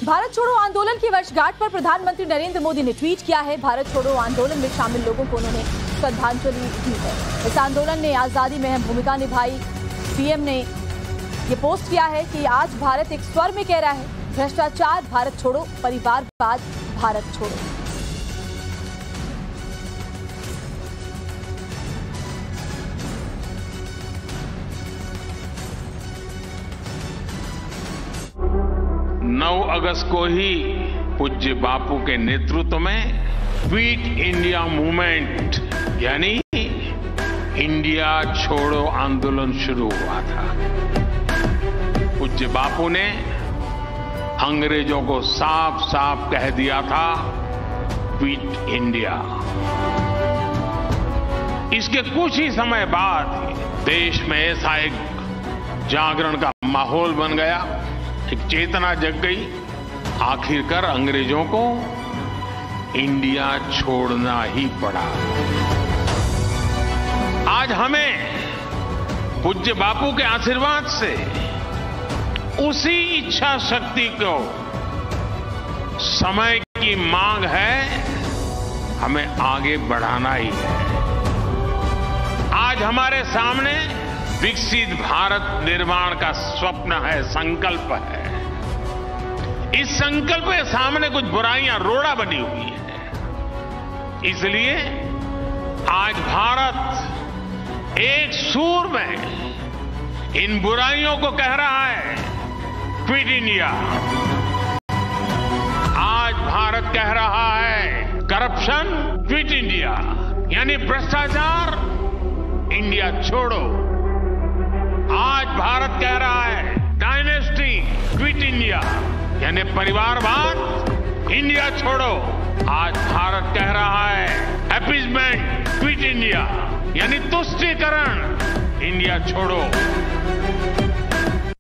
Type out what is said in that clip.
भारत छोड़ो आंदोलन की वर्षगांठ पर प्रधानमंत्री नरेंद्र मोदी ने ट्वीट किया है। भारत छोड़ो आंदोलन में शामिल लोगों को उन्होंने श्रद्धांजलि दी है। इस आंदोलन ने आजादी में अहम भूमिका निभाई। पीएम ने ये पोस्ट किया है कि आज भारत एक स्वर में कह रहा है, भ्रष्टाचार भारत छोड़ो, परिवारवाद भारत छोड़ो। अगस्त को ही पूज्य बापू के नेतृत्व में क्विट इंडिया मूवमेंट यानी इंडिया छोड़ो आंदोलन शुरू हुआ था। पूज्य बापू ने अंग्रेजों को साफ साफ कह दिया था, क्विट इंडिया। इसके कुछ ही समय बाद देश में ऐसा एक जागरण का माहौल बन गया, एक चेतना जग गई। आखिरकार अंग्रेजों को इंडिया छोड़ना ही पड़ा। आज हमें पूज्य बापू के आशीर्वाद से उसी इच्छा शक्ति को समय की मांग है, हमें आगे बढ़ाना ही है। आज हमारे सामने विकसित भारत निर्माण का स्वप्न है, संकल्प है। इस संकल्प के सामने कुछ बुराइयां रोड़ा बनी हुई है। इसलिए आज भारत एक सुर में इन बुराइयों को कह रहा है, क्विट इंडिया। आज भारत कह रहा है, करप्शन क्विट इंडिया, यानी भ्रष्टाचार इंडिया छोड़ो। आज भारत कह रहा है, डायनेस्टी क्विट इंडिया, यानी परिवारवाद इंडिया छोड़ो। आज भारत कह रहा है, अपीजमेंट क्विट इंडिया, यानी तुष्टीकरण इंडिया छोड़ो।